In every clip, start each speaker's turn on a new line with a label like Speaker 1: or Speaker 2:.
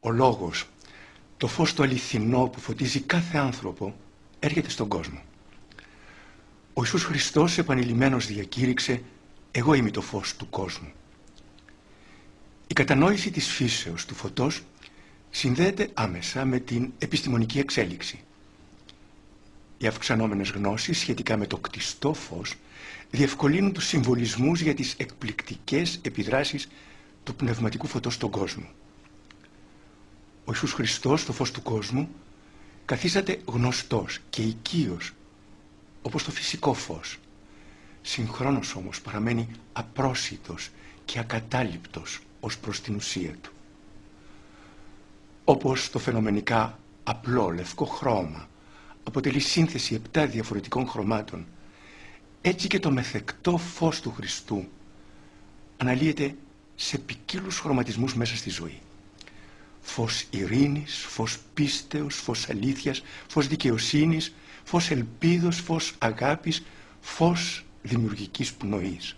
Speaker 1: Ο λόγος, το φως το αληθινό που φωτίζει κάθε άνθρωπο, έρχεται στον κόσμο. Ο Ιησούς Χριστός επανειλημμένος διακήρυξε «Εγώ είμαι το φως του κόσμου». Η κατανόηση της φύσεως του φωτός συνδέεται άμεσα με την επιστημονική εξέλιξη. Οι αυξανόμενες γνώσεις σχετικά με το κτιστό φως διευκολύνουν τους συμβολισμούς για τις εκπληκτικές επιδράσεις του πνευματικού φωτός στον κόσμο. Ο Ιησούς Χριστός, το φως του κόσμου, καθίσταται γνωστός και οικείος όπως το φυσικό φως. Συγχρόνως όμως παραμένει απρόσιτος και ακατάληπτος ως προς την ουσία του. Όπως το φαινομενικά απλό λευκό χρώμα αποτελεί σύνθεση 7 διαφορετικών χρωμάτων, έτσι και το μεθεκτό φως του Χριστού αναλύεται σε ποικίλους χρωματισμούς μέσα στη ζωή. Φως ειρήνης, φως πίστεως, φως αλήθειας, φως δικαιοσύνης, φως ελπίδος, φως αγάπης, φως δημιουργικής πνοής.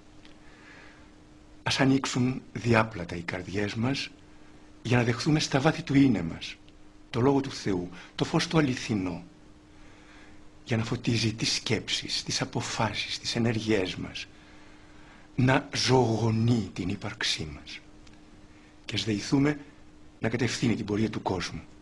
Speaker 1: Ας ανοίξουν διάπλατα οι καρδιές μας για να δεχθούμε στα βάθη του είναι μας το Λόγο του Θεού, το φως το αληθινό, για να φωτίζει τις σκέψεις, τις αποφάσεις, τις ενέργειές μας, να ζωογονεί την ύπαρξή μας και ας δεηθούμε να κατευθύνει την πορεία του κόσμου.